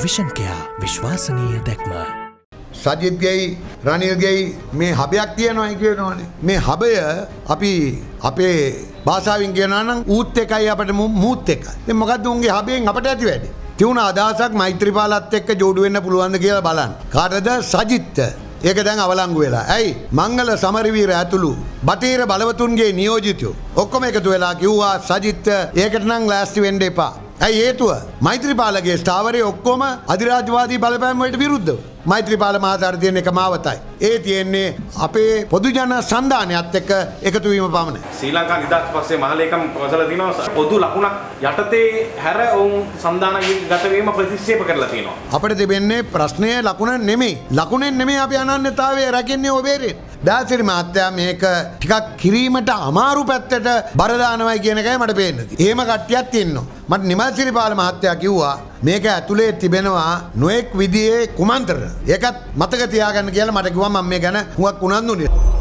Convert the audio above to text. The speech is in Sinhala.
විෂන් කෙයා විශ්වාසනීය දැක්ම. සජිත්ගෙයි රනිල්ගෙයි මේ හබයක් තියෙනවා කියනවනේ. මේ හබය අපි අපේ භාෂාවෙන් කියනවා නම් ඌත් එකයි අපිට මූත් එකයි. ඉතින් මොකද්ද උන්ගේ හබයෙන් අපිට ඇති වැඩේ? තියුණ අදහසක් මෛත්‍රීපාලත් එක්ක ජෝඩු වෙන්න පුළුවන්ද කියලා බලන්න. කාටද? සජිත්ට. ඒක දැන් අවලංගු වෙලා. ඇයි? මංගල සමරවීර ඇතුළු බටහිර බලවතුන්ගේ නියෝජිතයෝ ඔක්කොම එකතු වෙලා කිව්වා සජිත්ට ඒකට නම් ලෑස්ති වෙන්න එපා. ඇයි හේතුව? මෛත්‍රීපාලගේ ස්ථාවරයේ ඔක්කොම අධිරාජ්‍යවාදී බලපෑම් වලට විරුද්ධව. මෛත්‍රීපාල මහතාට තියෙන එක මාවතයි. ඒ තියෙන්නේ අපේ පොදු ජන සන්ධානයත් එක්ක එකතු වීම පමණයි. ශ්‍රී ලංකා නිදහස් පස්සේ මහලේකම් ප්‍රවසල දිනවා පොදු ලකුණක් යටතේ හැර ඔවුන් සන්ධානගත වීම ප්‍රතික්ෂේප කරලා තියෙනවා. අපිට තිබෙන්නේ ප්‍රශ්නය ලකුණ නෙමෙයි. ලකුණෙන් නෙමෙයි අපි අනන්‍යතාවය රැකෙන්නේ ඔබේරේ. දාසිරි මහත්තයා මේක ටිකක් කිරීමට අමාරු පැත්තට බර දානවයි කියන එකයි මට පේන්නේ. එහෙම කට්ටියක් ඉන්නවා. මට නිමල්සිරිපාල මහත්තයා කිව්වා මේක ඇතුලේ තිබෙනවා නොඑක් විදිහේ කුමන්ත්‍රණ. ඒකත් මතක තියාගන්න කියලා මට කිව්වා මම මේ ගැන හුඟක් උනන්දුනේ.